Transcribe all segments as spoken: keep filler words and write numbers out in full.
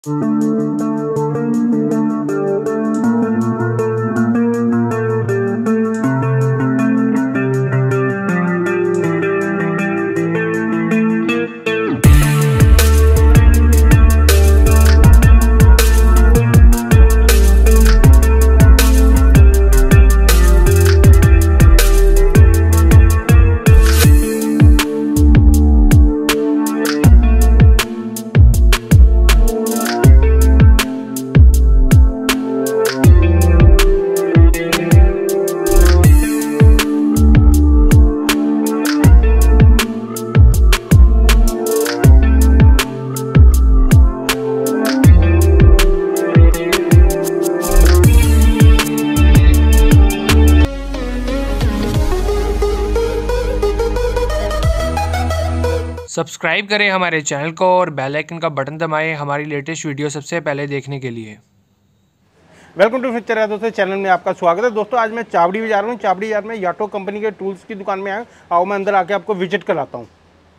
Subscribe करें हमारे channel को और बेल आइकन का बटन दबाएं हमारी लेटेस्ट वीडियो सबसे पहले देखने के लिए। वेलकम टू फ्यूचर है दोस्तों, चैनल में आपका स्वागत है। दोस्तों आज मैं चावड़ी बाजार में चावड़ी बाजार में याटो कंपनी के टूल्स की दुकान में आया। आओ मैं अंदर आके आपको विजिट कराता हूँ।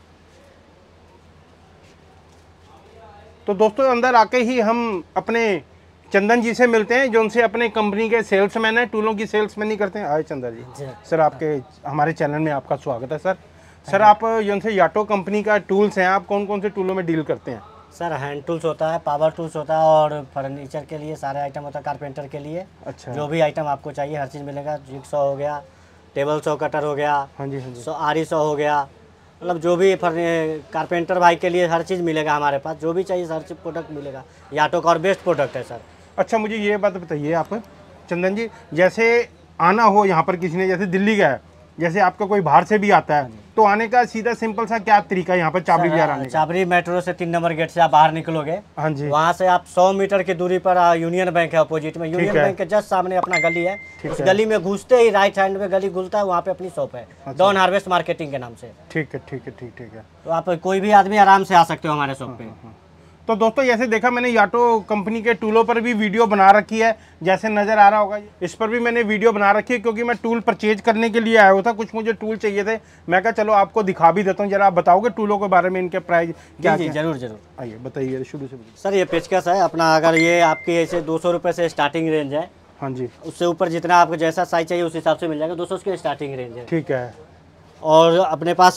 तो दोस्तों अंदर आके ही हम अपने चंदन जी से मिलते हैं, जो उनसे अपने कंपनी के सेल्समैन है, टूलों की सेल्समैन ही करते हैं। आए चंदन जी, सर आपके हमारे चैनल में आपका स्वागत है। सर सर आप जिनसे याटो कंपनी का टूल्स हैं, आप कौन कौन से टूलों में डील करते हैं? सर हैंड टूल्स होता है, पावर टूल्स होता है और फर्नीचर के लिए सारे आइटम होता है, कारपेंटर के लिए। अच्छा, जो भी आइटम आपको चाहिए हर चीज़ मिलेगा। जिक्सॉ हो गया, टेबल सॉ कटर हो गया, हाँ जी हाँ जी, सो आरी सॉ हो गया, मतलब जो भी कारपेंटर भाई के लिए हर चीज़ मिलेगा हमारे पास। जो भी चाहिए हर चीज़ प्रोडक्ट मिलेगा। याटो का और बेस्ट प्रोडक्ट है सर। अच्छा मुझे ये बात बताइए आप चंदन जी, जैसे आना हो यहाँ पर किसी ने, जैसे दिल्ली का है, जैसे आपका कोई बाहर से भी आता है, तो आने का सीधा सिंपल सा क्या तरीका है यहाँ पर चावड़ी बाजार आने का? चावड़ी मेट्रो से तीन नंबर गेट से आप बाहर निकलोगे, हाँ जी, वहाँ से आप सौ मीटर की दूरी पर यूनियन बैंक है अपोजिट में। यूनियन बैंक के जस्ट सामने अपना गली है। उस गली में घुसते ही राइट हैंड में गली खुलता है, वहाँ पे अपनी शॉप है, डॉन हार्वेस्ट मार्केटिंग के नाम से। ठीक है ठीक है ठीक ठीक है। तो आप कोई भी आदमी आराम से आ सकते हो हमारे शॉप पे। तो दोस्तों जैसे देखा मैंने याटो कंपनी के टूलों पर भी वीडियो बना रखी है, जैसे नज़र आ रहा होगा इस पर भी मैंने वीडियो बना रखी है, क्योंकि मैं टूल परचेज करने के लिए आया हुआ था। कुछ मुझे टूल चाहिए थे, मैं कहा चलो आपको दिखा भी देता हूँ। जरा आप बताओगे टूलों के बारे में, इनके प्राइस क्या? जी जरूर जरूर, आइए बताइए शुरू से। सर ये पेचकस है अपना, अगर ये आपकी ऐसे दो सौ रुपये से स्टार्टिंग रेंज है। हाँ जी, उससे ऊपर जितना आपको जैसा साइज चाहिए उस हिसाब से मिल जाएगा। दो सौ उसकी स्टार्टिंग रेंज है। ठीक है। और अपने पास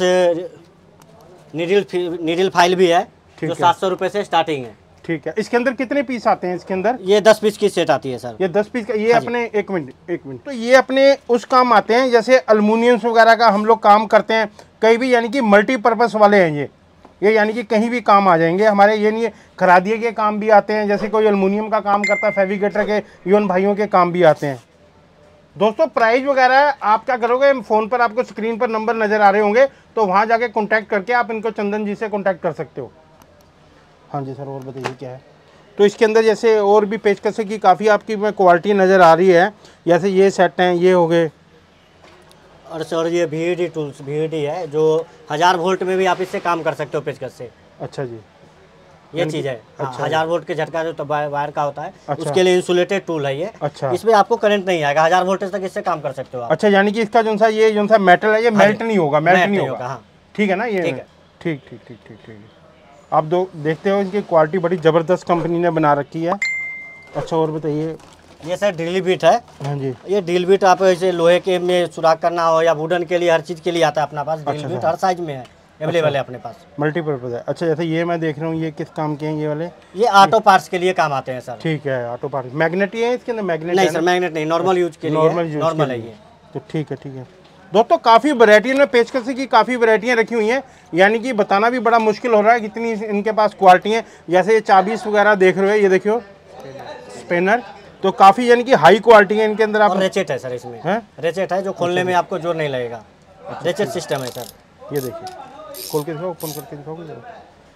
नीडल नीडल फाइल भी है, जो सात सौ रुपये से स्टार्टिंग है। ठीक है। इसके अंदर कितने पीस आते हैं? इसके अंदर ये दस पीस की सेट आती है सर। ये दस पीस का, ये अपने एक मिनट एक मिनट तो ये अपने उस काम आते हैं, जैसे अल्मुनियम वगैरह का हम लोग काम करते हैं कहीं भी, यानी कि मल्टीपर्पज़ वाले हैं ये ये यानी कि कहीं भी काम आ जाएंगे हमारे। ये नहीं खरादिए के काम भी आते हैं, जैसे कोई अल्मुनियम का काम करता है, फेविकेटर के यून भाइयों के काम भी आते हैं। दोस्तों प्राइस वगैरह आप क्या करोगे, फ़ोन पर आपको स्क्रीन पर नंबर नज़र आ रहे होंगे, तो वहाँ जाके कॉन्टैक्ट करके आप इनको चंदन जी से कॉन्टैक्ट कर सकते हो। हाँ जी सर, और बताइए क्या है? तो इसके अंदर जैसे और भी पेचकस की काफ़ी आपकी में क्वालिटी नज़र आ रही है, जैसे ये सेट हैं, ये हो गए। और सर ये V E D tools V E D है, जो हज़ार वोल्ट में भी आप इससे काम कर सकते हो पेचकस से। अच्छा जी, ये चीज़ है। अच्छा, हज़ार वोल्ट के झटका जो तो वायर का होता है, अच्छा, उसके लिए इंसुलेटेड टूल है ये। अच्छा, इसमें आपको करंट नहीं आएगा, हज़ार वोल्टेज तक इससे काम कर सकते हो आप। अच्छा, यानी कि इसका जो सा ये जो सा मेटल है ये मेल्ट नहीं होगा, मेल्ट नहीं होगा। ठीक है ना? ये ठीक ठीक ठीक ठीक ठीक ठीक है। आप दो देखते हो इनकी क्वालिटी बड़ी ज़बरदस्त कंपनी ने बना रखी है। अच्छा और बताइए। ये सर ड्रिल बिट है। हाँ जी, ये ड्रिल बिट आप ऐसे लोहे के में सुराख करना हो या वुडन के लिए हर चीज़ के लिए आता है अपना पास। ड्रिल बिट हर साइज में है, अवेलेबल है अपने पास, मल्टीपर्पज़ है। अच्छा जैसे ये मैं देख रहा हूँ, ये किस काम के हैं ये वाले? ये ऑटो पार्ट्स के लिए काम आते हैं सर। ठीक है, ऑटो पार्ट्स। मैग्नेट ही है इसके अंदर? मैग्नेट नहीं सर, मैग्नेट नहीं, नॉर्मल यूज के लिए, नॉर्मल है ये। तो ठीक है ठीक है। दोस्तों काफ़ी वैरायटी में पेचकस की काफ़ी वैरायटियाँ रखी हुई हैं, यानी कि बताना भी बड़ा मुश्किल हो रहा है कितनी इनके पास क्वालिटी हैं। जैसे ये चाबीस वगैरह देख रहे हो, ये देखियो स्पेनर, तो काफ़ी यानी कि हाई क्वालिटी है इनके अंदर। आप रेचेट है सर इसमें, है रेचेट है जो खोलने में आपको जोर नहीं लगेगा। रेचेट सिस्टम है सर। ये देखिए, खोल के दिखाओ, ओपन करके दिखाओगे जरा।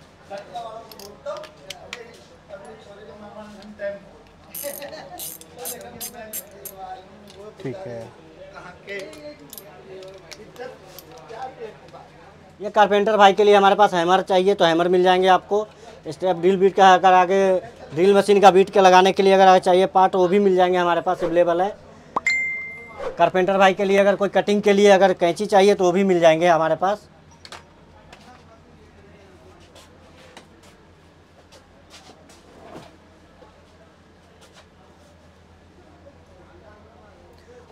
ठीक है। ये कारपेंटर भाई के लिए हमारे पास हैमर चाहिए तो हैमर मिल जाएंगे आपको। स्टेप ड्रिल बीट का अगर आगे ड्रिल मशीन का बीट के लगाने के लिए अगर आगे चाहिए पार्ट, वो भी मिल जाएंगे हमारे पास, अवेलेबल है। कारपेंटर भाई के लिए अगर कोई कटिंग के लिए अगर कैंची चाहिए तो वो भी मिल जाएंगे हमारे पास।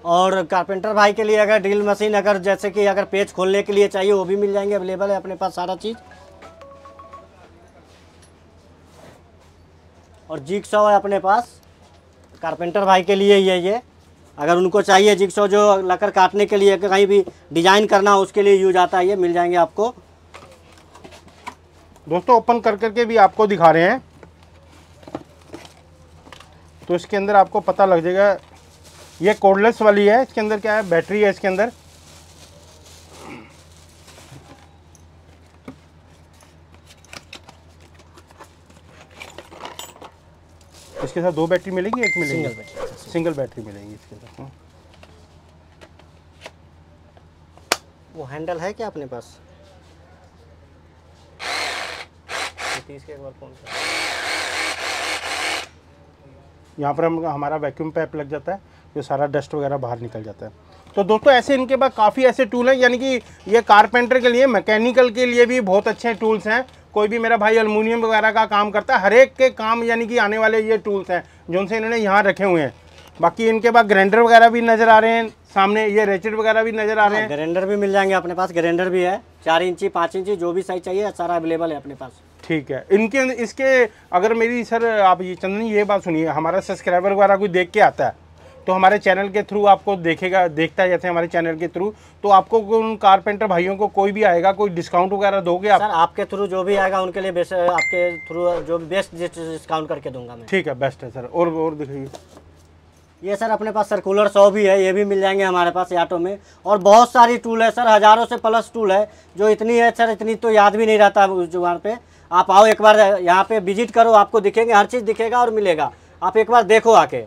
और कारपेंटर भाई के लिए अगर ड्रिल मशीन अगर जैसे कि अगर पेच खोलने के लिए चाहिए वो भी मिल जाएंगे, अवेलेबल है अपने पास सारा चीज़। और जिगसॉ है अपने पास, कारपेंटर भाई के लिए ही है ये, अगर उनको चाहिए जिगसॉ जो लकड़ काटने के लिए कहीं भी डिजाइन करना हो उसके लिए यूज आता है, ये मिल जाएंगे आपको। दोस्तों ओपन कर करके भी आपको दिखा रहे हैं, तो इसके अंदर आपको पता लग जाएगा। ये कोर्डलेस वाली है, इसके अंदर क्या है, बैटरी है इसके अंदर। इसके साथ दो बैटरी मिलेगी, एक मिलेगी? सिंगल बैटरी, सिंगल बैटरी मिलेगी इसके साथ। वो हैंडल है क्या अपने पास? इसके एक बार कौन सा यहाँ पर हम हमारा वैक्यूम पैप लग जाता है, जो सारा डस्ट वगैरह बाहर निकल जाता है। तो दोस्तों ऐसे इनके पास काफ़ी ऐसे टूल हैं, यानी कि ये कारपेंटर के लिए, मैकेनिकल के लिए भी बहुत अच्छे टूल्स हैं। कोई भी मेरा भाई एल्युमिनियम वगैरह का काम करता है, हर एक के काम यानी कि आने वाले ये टूल्स हैं जो उनसे इन्होंने यहाँ रखे हुए हैं। बाकी इनके पास ग्राइंडर वगैरह भी नज़र आ रहे हैं सामने, ये रेचेट वगैरह भी नज़र आ रहे हैं। ग्राइंडर भी मिल जाएंगे अपने पास, ग्राइंडर भी है, चार इंची पाँच इंची जो भी साइज चाहिए सारा अवेलेबल है अपने पास। ठीक है। इनके इसके अगर मेरी सर आप ये चंदन ये बात सुनिए, हमारा सब्सक्राइबर वगैरह कोई देख के आता है तो हमारे चैनल के थ्रू आपको देखेगा, देखता है जैसे हमारे चैनल के थ्रू, तो आपको उन कारपेंटर भाइयों को कोई भी आएगा कोई डिस्काउंट वगैरह दोगे आप? सर आपके थ्रू जो भी आएगा उनके लिए बेस्ट, आपके थ्रू जो भी बेस्ट डिस्काउंट करके दूंगा मैं। ठीक है, बेस्ट है सर। और और दिखाइए। ये सर अपने पास सर्कुलर सौ भी है, ये भी मिल जाएंगे हमारे पास ऑटो में। और बहुत सारी टूल है सर, हज़ारों से प्लस टूल है, जो इतनी है सर इतनी तो याद भी नहीं रहता उस जुबान पे। आप आओ एक बार यहाँ पे विजिट करो, आपको दिखेंगे, हर चीज़ दिखेगा और मिलेगा, आप एक बार देखो आके।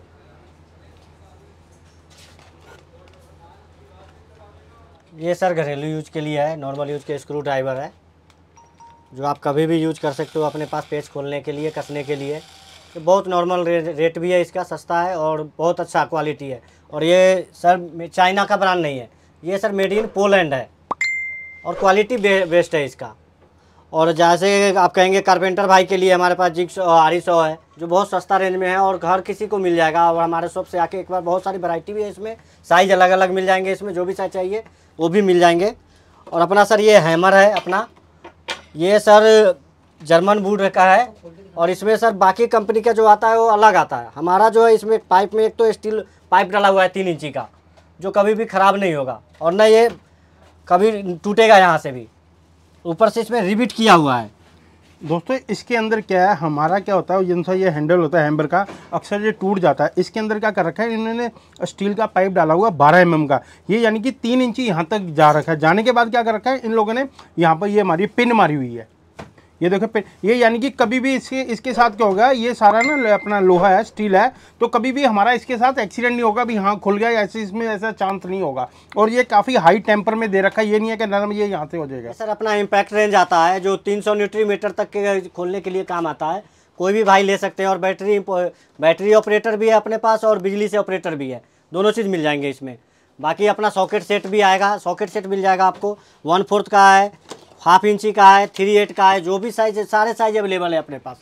ये सर घरेलू यूज के लिए है, नॉर्मल यूज के स्क्रू ड्राइवर है जो आप कभी भी यूज कर सकते हो अपने पास पेच खोलने के लिए, कसने के लिए। तो बहुत नॉर्मल रे, रेट भी है इसका, सस्ता है और बहुत अच्छा क्वालिटी है। और ये सर चाइना का ब्रांड नहीं है, ये सर मेड इन पोलैंड है और क्वालिटी बे, बेस्ट है इसका। और जैसे आप कहेंगे कारपेंटर भाई के लिए हमारे पास जिगसॉ आरिसॉ है जो बहुत सस्ता रेंज में है और हर किसी को मिल जाएगा। और हमारे शॉप से आके एक बार, बहुत सारी वैरायटी भी है इसमें, साइज़ अलग अलग मिल जाएंगे इसमें, जो भी साइज चाहिए वो भी मिल जाएंगे। और अपना सर ये हैमर है अपना, ये सर जर्मन वुड का है और इसमें सर बाकी कंपनी का जो आता है वो अलग आता है। हमारा जो है इसमें पाइप में एक तो स्टील पाइप डाला हुआ है तीन इंची का, जो कभी भी ख़राब नहीं होगा और न ये कभी टूटेगा यहाँ से भी। ऊपर से इसमें रिबिट किया हुआ है। दोस्तों इसके अंदर क्या है, हमारा क्या होता है, जिनसा ये हैंडल होता है हैमर का, अक्सर ये टूट जाता है। इसके अंदर क्या कर रखा है इन्होंने, स्टील का पाइप डाला हुआ बारह एम एम का, ये यानी कि तीन इंची यहाँ तक जा रखा है। जाने के बाद क्या कर रखा है इन लोगों ने, यहाँ पर ये हमारी पिन मारी हुई है, ये देखो पिन, ये यानी कि कभी भी इसके इसके साथ क्या होगा, ये सारा ना अपना लोहा है, स्टील है, तो कभी भी हमारा इसके साथ एक्सीडेंट नहीं होगा भी हाँ खुल गया, ऐसे इसमें ऐसा चांस नहीं होगा। और ये काफ़ी हाई टेम्पर में दे रखा है, ये नहीं है कि नरम ये यहाँ से हो जाएगा। सर अपना इम्पैक्ट रेंज आता है जो तीन सौ न्यूट्री मीटर तक के खोलने के लिए काम आता है, कोई भी भाई ले सकते हैं। और बैटरी बैटरी ऑपरेटर भी है अपने पास और बिजली से ऑपरेटर भी है, दोनों चीज़ मिल जाएंगे इसमें। बाकी अपना सॉकेट सेट भी आएगा, सॉकेट सेट मिल जाएगा आपको, वन फोर्थ का है, हाफ इंची का है, थ्री एट का है, जो भी साइज है सारे साइज अवेलेबल है अपने पास।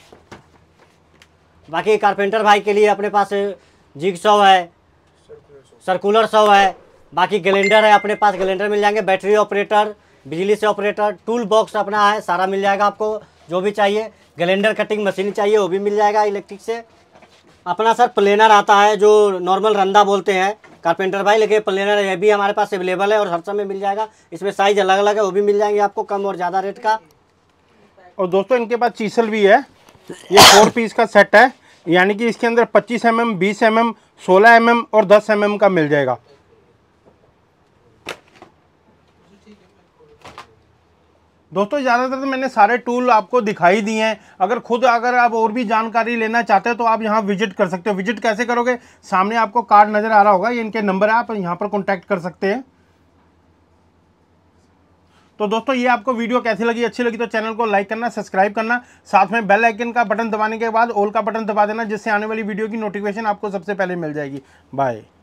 बाकी कारपेंटर भाई के लिए अपने पास जिगसॉ है, सर्कुलर सौ है, बाकी ग्राइंडर है अपने पास, ग्राइंडर मिल जाएंगे, बैटरी ऑपरेटर, बिजली से ऑपरेटर, टूल बॉक्स अपना है, सारा मिल जाएगा आपको जो भी चाहिए। ग्राइंडर कटिंग मशीन चाहिए वो भी मिल जाएगा इलेक्ट्रिक से। अपना सर प्लेनर आता है जो नॉर्मल रंदा बोलते हैं कारपेंटर भाई, लेकिन प्लेनर ये भी हमारे पास अवेलेबल है और हर समय मिल जाएगा। इसमें साइज अलग अलग है, वो भी मिल जाएंगे आपको कम और ज़्यादा रेट का। और दोस्तों इनके पास चीसल भी है, ये फोर पीस का सेट है, यानी कि इसके अंदर पच्चीस एम एम, बीस एम एम, सोलह एम एम और दस एम एम का मिल जाएगा। दोस्तों ज़्यादातर तो मैंने सारे टूल आपको दिखाई दिए हैं। अगर खुद अगर आप और भी जानकारी लेना चाहते हैं तो आप यहाँ विजिट कर सकते हो। विजिट कैसे करोगे, सामने आपको कार्ड नज़र आ रहा होगा, ये इनके नंबर है, आप यहाँ पर कॉन्टैक्ट कर सकते हैं। तो दोस्तों ये आपको वीडियो कैसी लगी, अच्छी लगी तो चैनल को लाइक करना, सब्सक्राइब करना, साथ में बेल आइकन का बटन दबाने के बाद ऑल का बटन दबा देना, जिससे आने वाली वीडियो की नोटिफिकेशन आपको सबसे पहले मिल जाएगी। बाय।